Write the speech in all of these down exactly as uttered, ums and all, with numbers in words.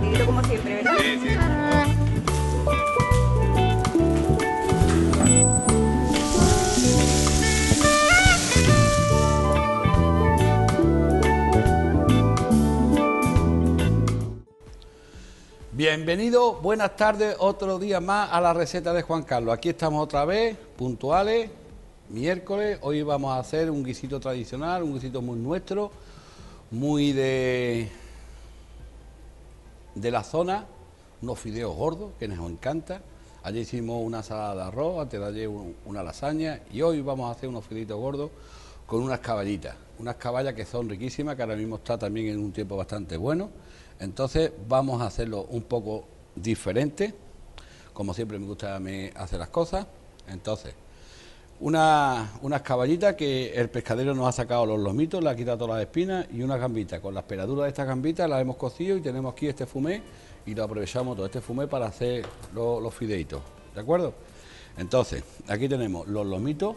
Pero como siempre, ¿verdad? Sí, sí. Bienvenido, buenas tardes, otro día más a la receta de Juan Carlos. Aquí estamos otra vez, puntuales, miércoles. Hoy vamos a hacer un guisito tradicional, un guisito muy nuestro, muy de, de la zona, unos fideos gordos que nos encanta. Ayer hicimos una ensalada de arroz, antes de ayer una lasaña y hoy vamos a hacer unos fideitos gordos con unas caballitas, unas caballas que son riquísimas, que ahora mismo está también en un tiempo bastante bueno. Entonces vamos a hacerlo un poco diferente, como siempre me gusta a mí hacer las cosas. Entonces, una, unas caballitas que el pescadero nos ha sacado los lomitos, le ha quitado todas las espinas y unas gambitas. Con las peladuras de estas gambitas las hemos cocido y tenemos aquí este fumé y lo aprovechamos todo este fumé para hacer lo, los fideitos, ¿de acuerdo? Entonces, aquí tenemos los lomitos,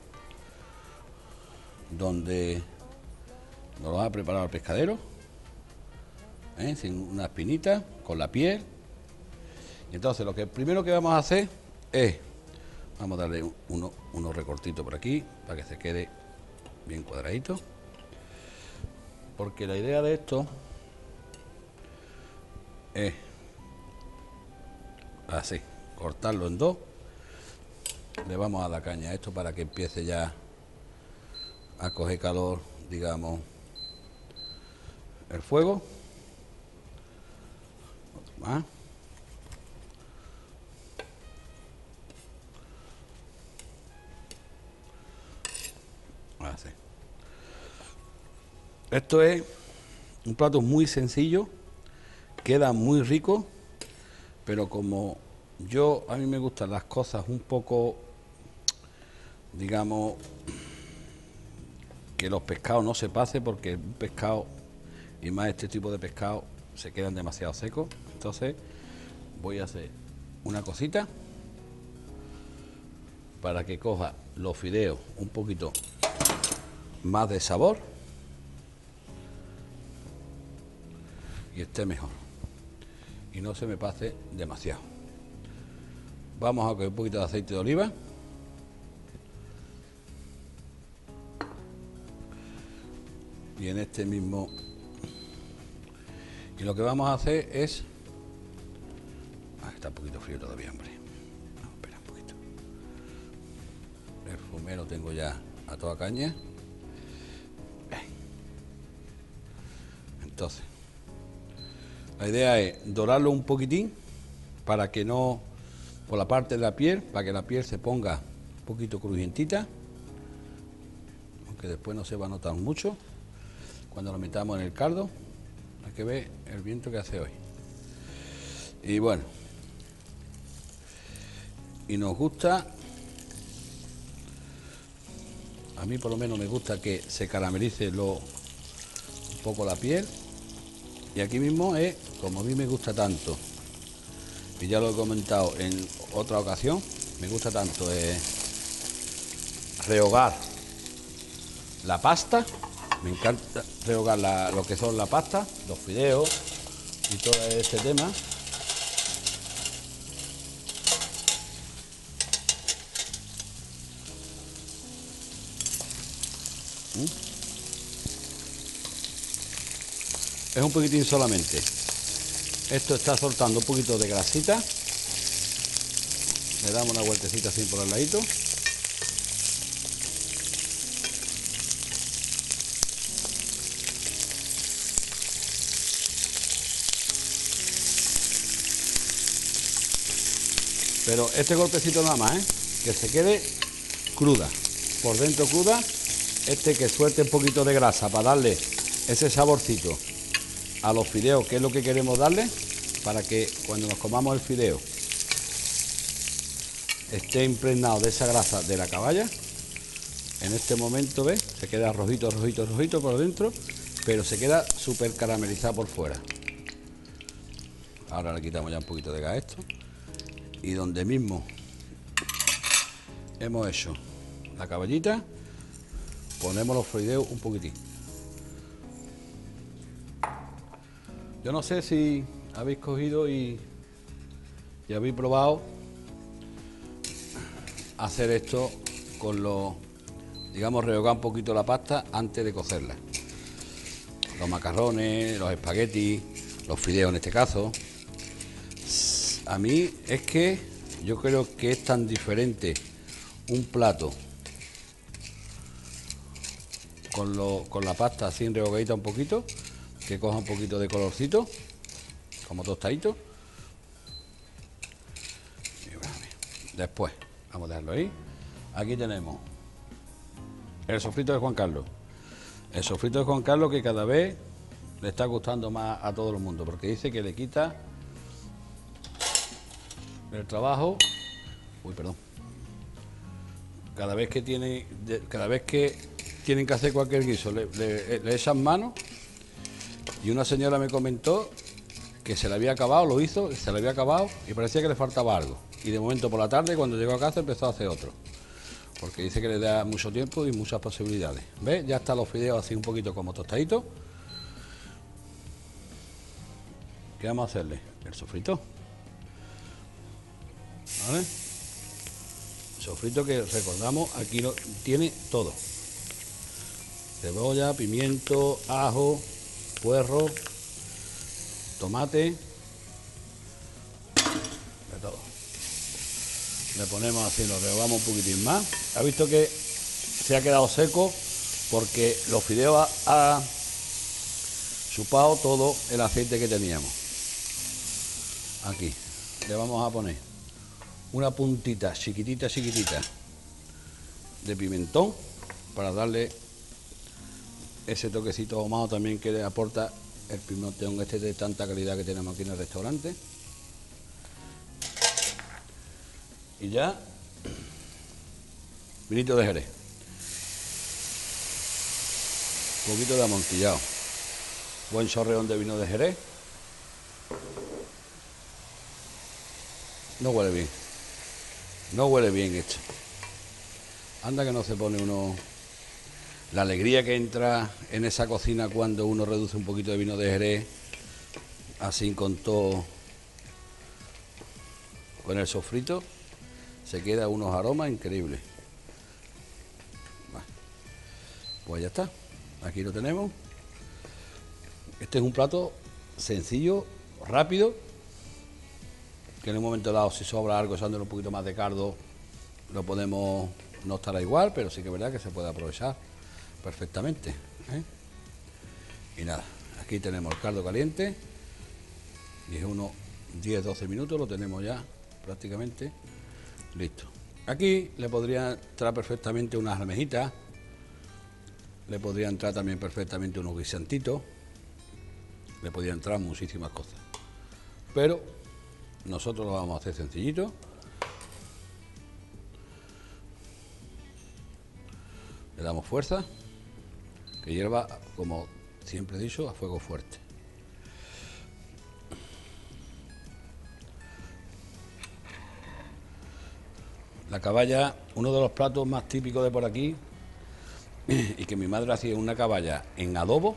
donde nos los ha preparado el pescadero. ¿Eh? Sin una espinita, con la piel. Y entonces lo que primero que vamos a hacer es, vamos a darle uno, unos recortitos por aquí para que se quede bien cuadradito, porque la idea de esto es así, cortarlo en dos. Le vamos a dar caña a esto para que empiece ya a coger calor, digamos, el fuego. Más. Así. Esto es un plato muy sencillo, queda muy rico, pero como yo, a mí me gustan las cosas un poco, digamos, que los pescados no se pasen, porque un pescado, y más este tipo de pescado, se quedan demasiado secos. Entonces voy a hacer una cosita para que coja los fideos un poquito más de sabor y esté mejor y no se me pase demasiado. Vamos a coger un poquito de aceite de oliva y en este mismo, y lo que vamos a hacer es, ah, está un poquito frío todavía, hombre. No, espera un poquito. El fumé lo tengo ya a toda caña. Entonces, la idea es dorarlo un poquitín para que no, por la parte de la piel, para que la piel se ponga un poquito crujientita, aunque después no se va a notar mucho cuando lo metamos en el caldo. Hay que ver el viento que hace hoy. Y bueno, y nos gusta, a mí por lo menos me gusta que se caramelice lo, un poco la piel. Y aquí mismo es, como a mí me gusta tanto, y ya lo he comentado en otra ocasión, me gusta tanto eh, rehogar la pasta. Me encanta rehogar la, lo que son la pasta, los fideos y todo este tema. ¿Mm? Es un poquitín solamente. Esto está soltando un poquito de grasita. Le damos una vueltecita así por el ladito. Pero este golpecito nada más, ¿eh? Que se quede cruda, por dentro cruda, este que suelte un poquito de grasa para darle ese saborcito a los fideos, que es lo que queremos darle, para que cuando nos comamos el fideo esté impregnado de esa grasa de la caballa. En este momento, ¿ves? Se queda rojito, rojito, rojito por dentro, pero se queda súper caramelizado por fuera. Ahora le quitamos ya un poquito de gas a esto. Y donde mismo hemos hecho la caballita, ponemos los fideos un poquitín. Yo no sé si habéis cogido y, y habéis probado hacer esto con los, digamos, rehogar un poquito la pasta antes de cocerla. Los macarrones, los espaguetis, los fideos en este caso. A mí es que yo creo que es tan diferente un plato con, lo, con la pasta así rehogadita un poquito, que coja un poquito de colorcito, como tostadito. Después, vamos a dejarlo ahí. Aquí tenemos el sofrito de Juan Carlos. El sofrito de Juan Carlos que cada vez le está gustando más a todo el mundo, porque dice que le quita el trabajo. Uy, perdón. Cada vez que tiene, cada vez que tienen que hacer cualquier guiso, le, le, le echan mano. Y una señora me comentó que se le había acabado, lo hizo, se le había acabado y parecía que le faltaba algo. Y de momento por la tarde, cuando llegó a casa, empezó a hacer otro. Porque dice que le da mucho tiempo y muchas posibilidades. ¿Ves? Ya están los fideos así un poquito como tostaditos. ¿Qué vamos a hacerle? El sofrito. ¿Vale? Sofrito que recordamos, aquí lo, tiene todo. Cebolla, pimiento, ajo, puerro, tomate, de todo. Le ponemos así, lo rehogamos un poquitín más. Ha visto que se ha quedado seco porque los fideos ha, ha chupado todo el aceite que teníamos. Aquí le vamos a poner una puntita chiquitita, chiquitita de pimentón para darle ese toquecito ahumado también que le aporta el pimentón este de tanta calidad que tenemos aquí en el restaurante. Y ya, vinito de Jerez, un poquito de amontillado, buen chorreón de vino de Jerez. No huele bien, no huele bien esto. Anda que no se pone uno la alegría que entra en esa cocina cuando uno reduce un poquito de vino de Jerez, así con todo, con el sofrito. Se queda unos aromas increíbles. Bueno, pues ya está. Aquí lo tenemos. Este es un plato sencillo, rápido, que en un momento dado, si sobra algo, echándole un poquito más de caldo, lo podemos, no estará igual, pero sí que es verdad que se puede aprovechar perfectamente, ¿eh? Y nada, aquí tenemos el caldo caliente y es unos diez doce minutos, lo tenemos ya prácticamente listo. Aquí le podría entrar perfectamente unas almejitas, le podría entrar también perfectamente unos guisantitos, le podría entrar muchísimas cosas, pero nosotros lo vamos a hacer sencillito. Le damos fuerza, que hierva, como siempre he dicho, a fuego fuerte. La caballa, uno de los platos más típicos de por aquí, y que mi madre hacía una caballa en adobo.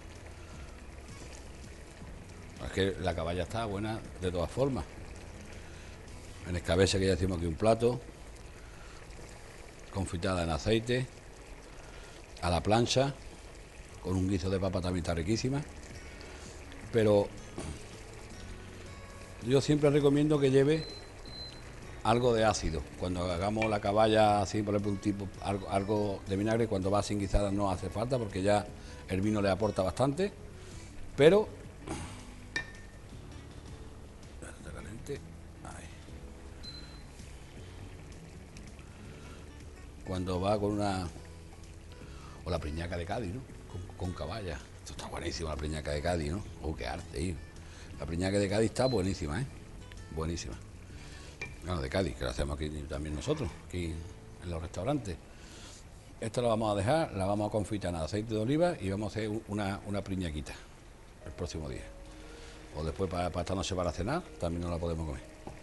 Es que la caballa está buena de todas formas. En escabeche, que ya decimos aquí un plato, confitada en aceite, a la plancha, con un guiso de papa también está riquísima. Pero yo siempre recomiendo que lleve algo de ácido. Cuando hagamos la caballa así, por ejemplo, un tipo, algo, algo de vinagre, cuando va sin guisada no hace falta porque ya el vino le aporta bastante. Pero está caliente. Ahí. Cuando va con una, o la priñaca de Cádiz, ¿no? Con, con caballa. Esto está buenísimo, la priñaca de Cádiz, ¿no? Oh, qué arte, hijo. La priñaca de Cádiz está buenísima, ¿eh? Buenísima. Bueno, de Cádiz, que lo hacemos aquí también nosotros, aquí en los restaurantes. Esto lo vamos a dejar, la vamos a confitar en aceite de oliva y vamos a hacer una, una priñaquita el próximo día. O después para, para esta noche para cenar, también no la podemos comer.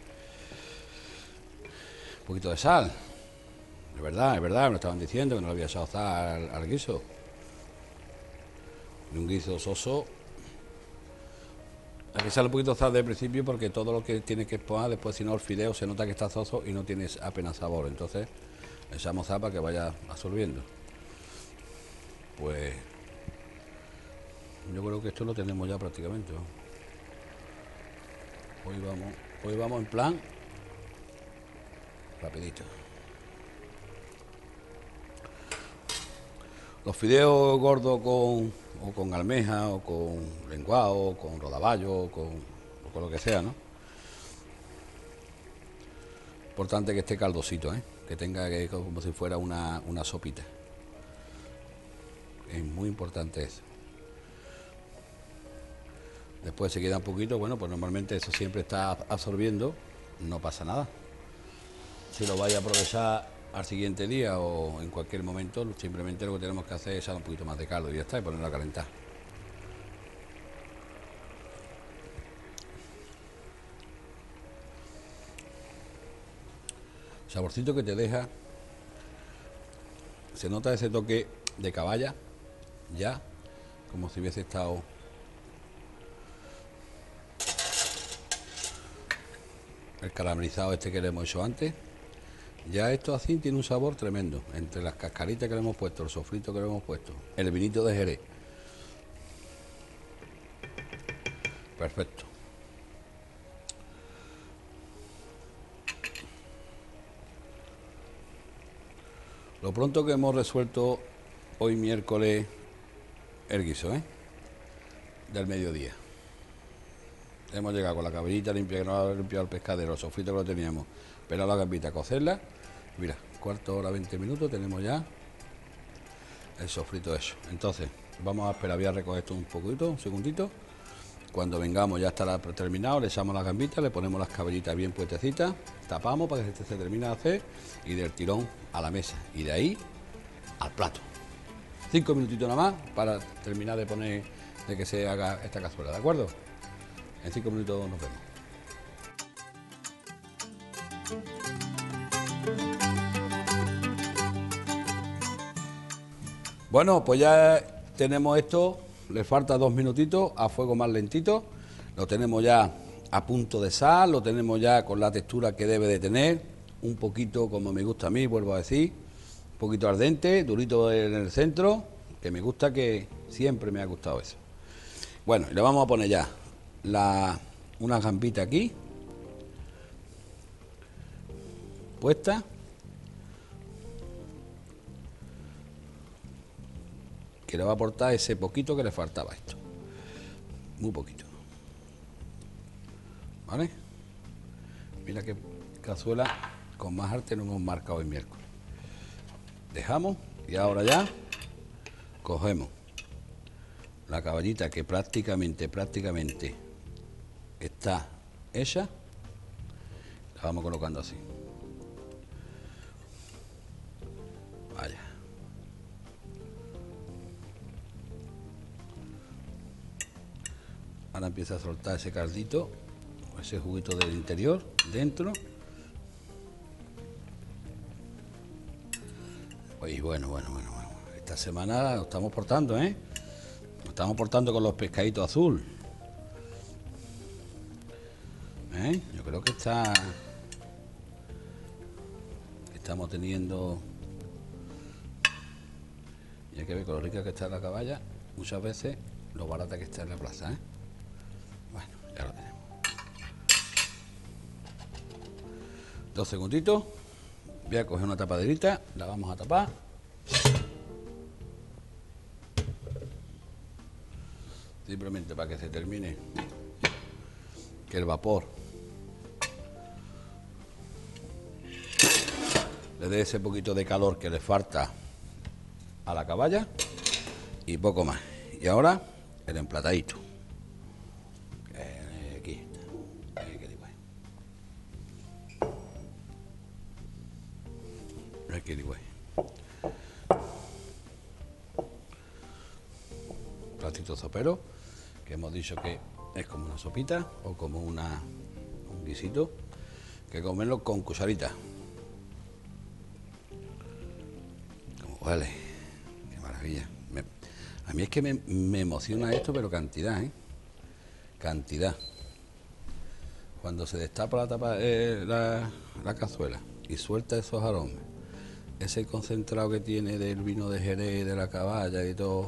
Un poquito de sal. Es verdad, es verdad, me lo estaban diciendo que no le había echado sal al, al guiso. Y un guiso soso Hay que echarle un poquito de sal de principio porque todo lo que tienes que poner después, si no, el fideo se nota que está soso y no tienes apenas sabor. Entonces, echamos sal para que vaya absorbiendo. Pues yo creo que esto lo tenemos ya prácticamente, ¿no? Hoy vamos, hoy vamos en plan rapidito. Los fideos gordos con, o con almeja, o con lenguado, o con rodaballo, o con, o con lo que sea, ¿no? Importante que esté caldosito, ¿eh? Que tenga que como si fuera una, una sopita. Es muy importante eso. Después se queda un poquito, bueno, pues normalmente eso siempre está absorbiendo, no pasa nada. Si lo vais a aprovechar al siguiente día o en cualquier momento, simplemente lo que tenemos que hacer es echar un poquito más de caldo y ya está, y ponerlo a calentar. Saborcito que te deja, se nota ese toque de caballa, ya, como si hubiese estado el caramelizado este que le hemos hecho antes. Ya esto así tiene un sabor tremendo, entre las cascaritas que le hemos puesto, el sofrito que le hemos puesto, el vinito de Jerez. Perfecto. Lo pronto que hemos resuelto hoy miércoles el guiso, ¿eh? Del mediodía. Hemos llegado con la cabellita limpia, que no ha limpiado el pescadero, el sofrito que lo teníamos, pero la gambita, cocerla. Mira, cuarto hora, veinte minutos, tenemos ya el sofrito hecho. Entonces, vamos a esperar, voy a recoger esto un poquito, un segundito. Cuando vengamos ya estará terminado, le echamos las gambitas, le ponemos las cabellitas bien puestecitas, tapamos para que este se termine de hacer y del tirón a la mesa. Y de ahí al plato. Cinco minutitos nada más para terminar de poner, de que se haga esta cazuela, ¿de acuerdo? En cinco minutos nos vemos. Bueno, pues ya tenemos esto, le falta dos minutitos a fuego más lentito, lo tenemos ya a punto de sal, lo tenemos ya con la textura que debe de tener, un poquito como me gusta a mí, vuelvo a decir, un poquito ardente, durito en el centro, que me gusta, que siempre me ha gustado eso. Bueno, le vamos a poner ya la, una gambita aquí, puesta. Que le va a aportar ese poquito que le faltaba a esto. Muy poquito. ¿Vale? Mira qué cazuela con más arte nos hemos marcado el miércoles. Dejamos y ahora ya cogemos la caballita que prácticamente, prácticamente está hecha. La vamos colocando así. Vaya. Ahora empieza a soltar ese caldito, ese juguito del interior, dentro. Y bueno, bueno, bueno, bueno. Esta semana nos estamos portando, ¿eh? Nos estamos portando con los pescaditos azul. ¿Eh? Yo creo que está... Estamos teniendo... Y hay que ver con lo rica que está la caballa, muchas veces lo barata que está en la plaza, ¿eh? Bueno, ya lo tenemos. Dos segunditos. Voy a coger una tapaderita, la vamos a tapar. Simplemente para que se termine, que el vapor le dé ese poquito de calor que le falta a la caballa y poco más. Y ahora el emplatadito. Aquí está. Aquí digo. Platito sopero, que hemos dicho que es como una sopita o como una, un guisito, que comerlo con cucharita. Como huele, qué maravilla. Me, a mí es que me, me emociona esto, pero cantidad, ¿eh? cantidad. Cuando se destapa la tapa, eh, la, la cazuela y suelta esos aromas, ese concentrado que tiene del vino de Jerez, de la caballa y todo.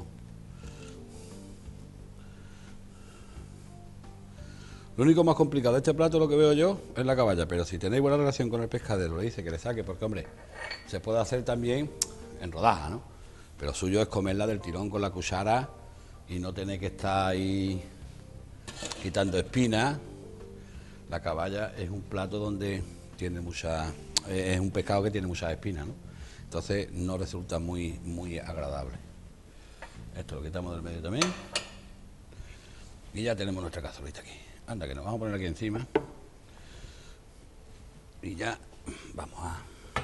Lo único más complicado de este plato, lo que veo yo, es la caballa, pero si tenéis buena relación con el pescadero, le dice que le saque, porque hombre, se puede hacer también en rodaja, ¿no? Pero suyo es comerla del tirón con la cuchara y no tener que estar ahí quitando espinas. La caballa es un plato donde tiene mucha, es un pescado que tiene muchas espinas, ¿no? Entonces no resulta muy, muy agradable. Esto lo quitamos del medio también. Y ya tenemos nuestra cazuelita aquí. Anda, que nos vamos a poner aquí encima. Y ya vamos a,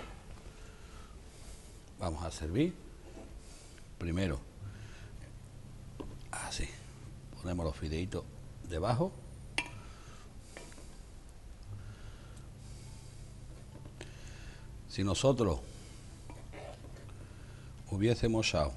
vamos a servir. Primero, así, ponemos los fideitos debajo. Si nosotros hubiésemos echado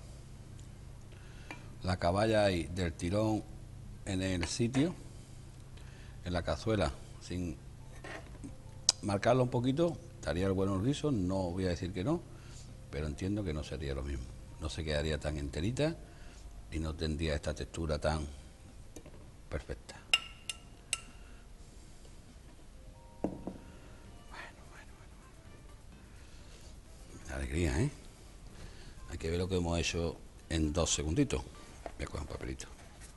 la caballa ahí del tirón en el sitio, en la cazuela, sin marcarlo un poquito, estaría el bueno el guiso, no voy a decir que no, pero entiendo que no sería lo mismo. No se quedaría tan enterita y no tendría esta textura tan perfecta. Bueno, bueno, bueno. Alegría, ¿eh? Hay que ver lo que hemos hecho en dos segunditos. Voy a coger un papelito.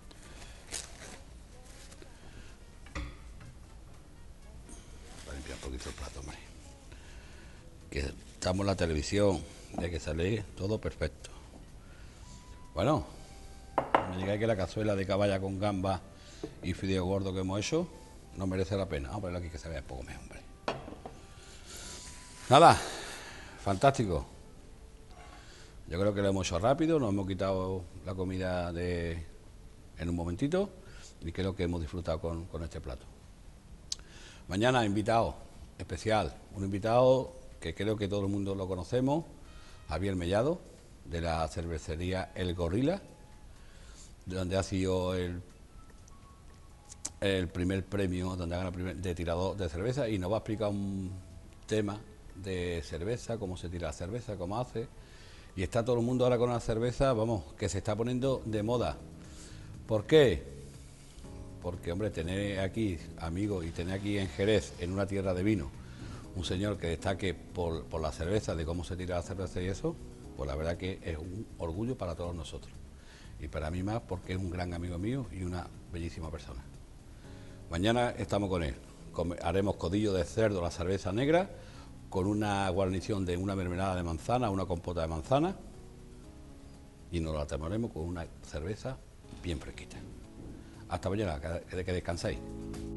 Para limpiar un poquito el plato, hombre. Que estamos en la televisión, hay que salir todo perfecto. Bueno, me digáis que la cazuela de caballa con gamba y fideo gordo que hemos hecho no merece la pena. Vamos a ponerlo aquí que se vea un poco mejor, hombre. Nada, fantástico. Yo creo que lo hemos hecho rápido, nos hemos quitado la comida de en un momentito y creo que hemos disfrutado con, con este plato. Mañana invitado especial, un invitado que creo que todo el mundo lo conocemos, Javier Mellado, de la cervecería El Gorila, de donde ha sido el, el primer premio, donde ha ganado el primer, de tirador de cerveza, y nos va a explicar un tema de cerveza, cómo se tira la cerveza, cómo hace, y está todo el mundo ahora con la cerveza, vamos, que se está poniendo de moda. ¿Por qué? Porque, hombre, tener aquí amigos y tener aquí en Jerez, en una tierra de vino, un señor que destaque por, por la cerveza, de cómo se tira la cerveza y eso, pues la verdad que es un orgullo para todos nosotros. Y para mí más porque es un gran amigo mío y una bellísima persona. Mañana estamos con él. Come, haremos codillo de cerdo, la cerveza negra, con una guarnición de una mermelada de manzana, una compota de manzana, y nos la tomaremos con una cerveza bien fresquita. Hasta mañana, que, que descanséis.